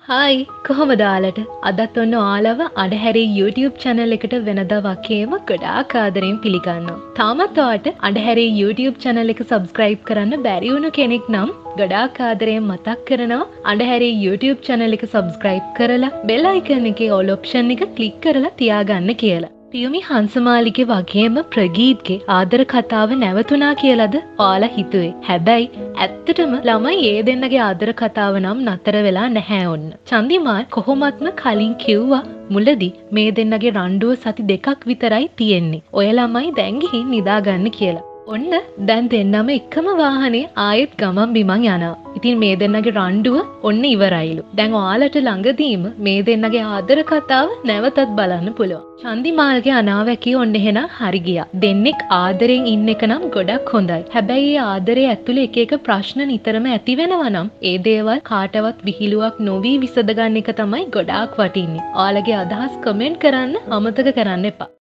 Hi කොහොමද ඔයාලට අදත් ඔන්න ඔයාලව අඩහැරේ YouTube channel එකට වෙනදා වගේම ගොඩාක් ආදරෙන් පිළිගන්නවා. තාමත් ඔයාට අඩහැරේ YouTube channel එක subscribe කරන්න බැරි වුණු කෙනෙක් නම් ගොඩාක් ආදරෙන් මතක් කරනවා අඩහැරේ YouTube channel එක subscribe කරලා bell icon එකේ all option එක click කරලා තියාගන්න කියලා. පියුමි හංසමාලිගේ වගේම ප්‍රගීත්ගේ ආදර කතාව නැවතුණා කියලාද ඔයාලා හිතුවේ. හැබැයි ඇත්තටම ළමයි ඒ දෙන්නගේ ආදර කතාව නම් නතර වෙලා නැහැ ඔන්න. චන්දිමාල් කොහොමත්ම කලින් කිව්වා මුලදී මේ දෙන්නගේ රණ්ඩුව සති දෙකක් විතරයි තියෙන්නේ. ඔය ළමයි දැන් ගිහින් නිදාගන්න කියලා. ඔන්න දැන් දෙන්නම එකම වාහනේ ආයෙත් ගමන් බිමන් යනවා. ඉතින් මේ දෙන්නගේ රණ්ඩුව ඔන්න ඉවරයිලු. දැන් ඔයාලට ළඟදීම මේ දෙන්නගේ ආදර කතාව නැවතත් බලන්න පුළුවන්. චන්දිමාල්ගේ අනාවැකිය ඔන්න එහෙනම් හරි ගියා. දෙන්නෙක් ආදරෙන් ඉන්න එක නම් ගොඩක් හොඳයි. හැබැයි ඒ ආදරේ ඇතුලේ එක එක ප්‍රශ්න නිතරම ඇති වෙනවා නම් ඒ දේවල් කාටවත් විහිළුවක් නොවි විසඳ ගන්න එක තමයි ගොඩාක් වටින්නේ. ඔයාලගේ අදහස් කමෙන්ට් කරන්න අමතක කරන්න එපා.